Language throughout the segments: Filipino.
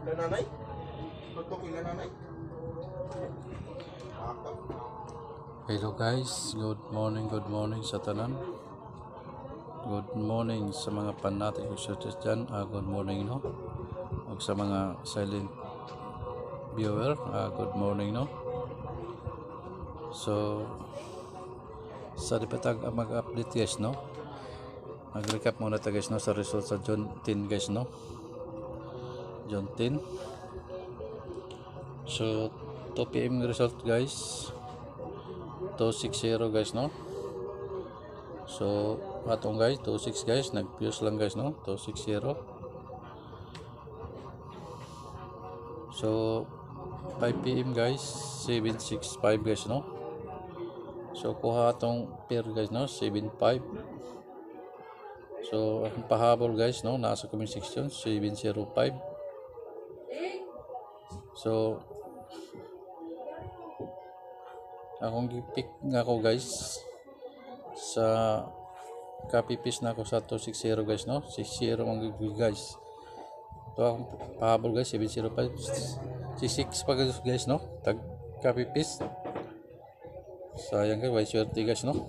Nanay? Tutok yung nanay? Hello guys, good morning sa tanan. Good morning sa mga fanatic ko sa dyan. Good morning no. O sa mga silent viewer, good morning no. So sa dipatag mag-update guys no. Mag-recap muna tayo guys no sa result sa June 10 guys no. June 10. So 2 PM result guys. 260 guys no. So atong guys 26 guys nag-fuse lang guys no 260. So 5 PM guys 765 guys no. So kuha atong pair guys no 75. So ang pahabol guys no nasa comment section 705. So akong gipick nga ako guys sa copy paste na ako sa 260 guys no 60 ang guys. So akong pahabol guys 705 66 pa guys no tag copy paste. Sayang guys swerte guys no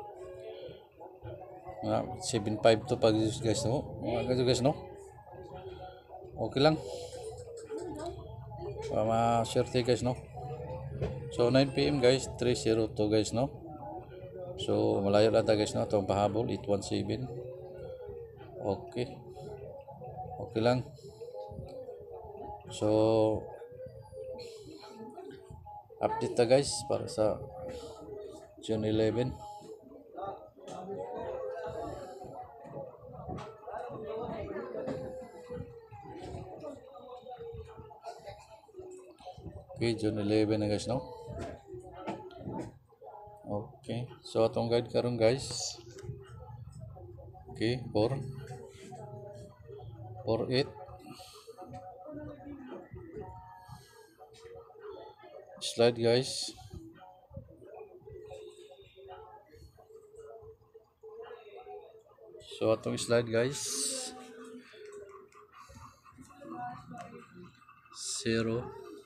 nga 75 to pag guys no mga guys no okay lang swerte guys no. So 9 PM guys 302 guys no. So malayo lang guys no itong pahabol 817. Okay lang. So update ta guys para sa June 11. Okay, June 11 na guys no. Okay, so atong guide karon guys. Okay, 4 8 slide guys. So atong slide guys 0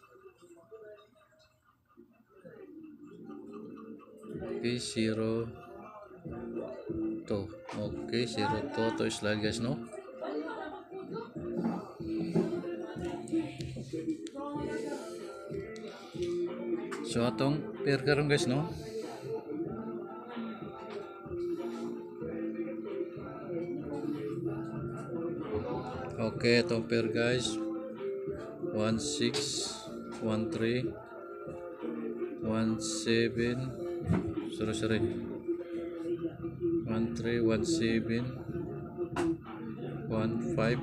okay 0 2 okay 0 2 to slide guys no. So atong pair karon guys no. Okay, atong pair guys 1 6 1 3 1 7 sorry 1 3 1 7 1 5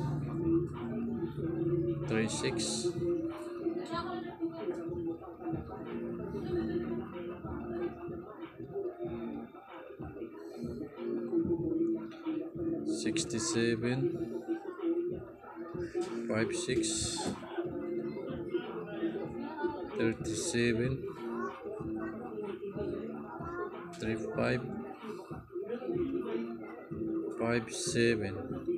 3 6 67 5 6 37 3 5 5 7.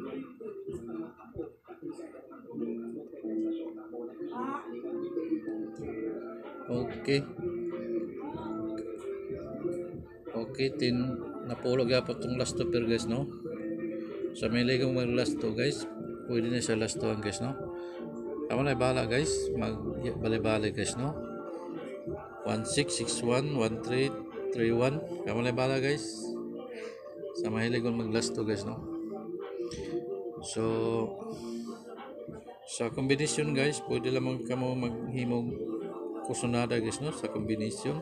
Okay 10 napulog yapon tong last two pair guys no. So may ligong mag last two guys pwede na sa last two guys no. Ako na bahala guys mag bali guys no 1661 1331 ako na bahala guys sa mahilig mag last two guys no. So sa combination guys pwede lamang kamo maghimog kusunada guys no sa combination.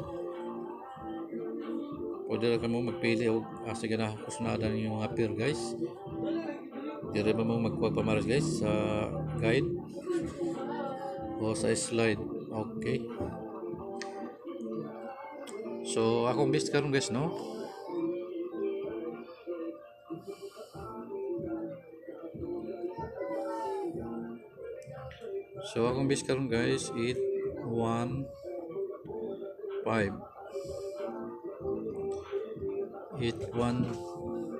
Pwede lang kamo magpili og asa gana kusunada niyo nga pair guys. Dire ba mo magpapamaras guys sa guide o sa slide. Okay. So akong best karon guys no. So akong best karon guys 8 1 5 8 1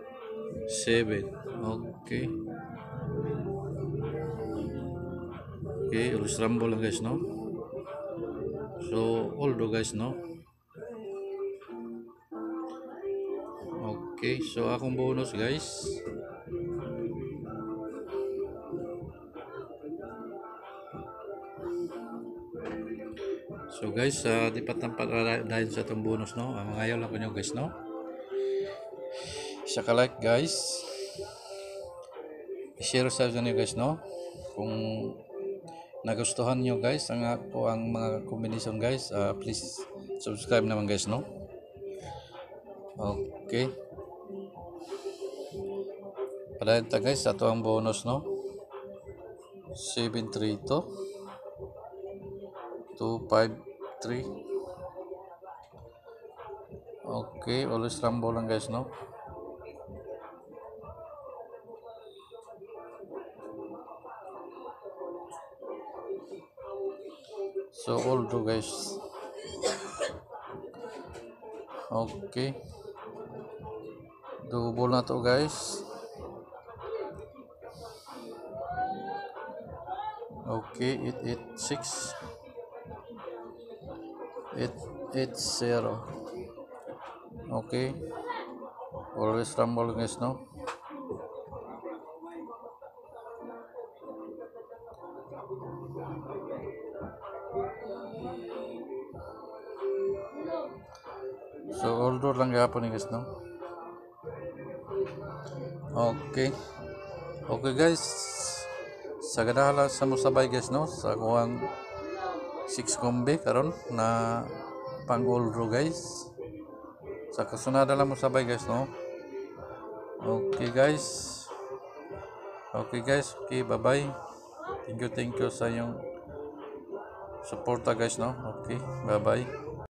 7. Okay. Okay, always rumble lang guys, no? So, although guys, no? Okay, so akong bonus guys. So guys, di pa tampat dahil sa itong bonus, no? Mga ayaw lang ko nyo guys, no? Isa ka like guys. I-share sa inyo guys, no? Kung nagustuhan nyo guys ang mga combination guys, please subscribe naman guys, no? Okay. Padayon ta guys, ito ang bonus, no? 732 253. Okay, always rumble lang guys, no? So all do guys. Okay, double na to guys. Okay, 886 880. Okay, always rumble guys, no? So although lang gapon guys, no? Okay. Okay guys, sa ganahala sa musabay guys, no? Sa kuwang 6 kombi karon na pang oldro guys. Sa kasunada lang musabay guys, no? Okay guys. Okay guys, okay, bye bye. Thank you sa yung suporta guys, no? Okay, bye bye.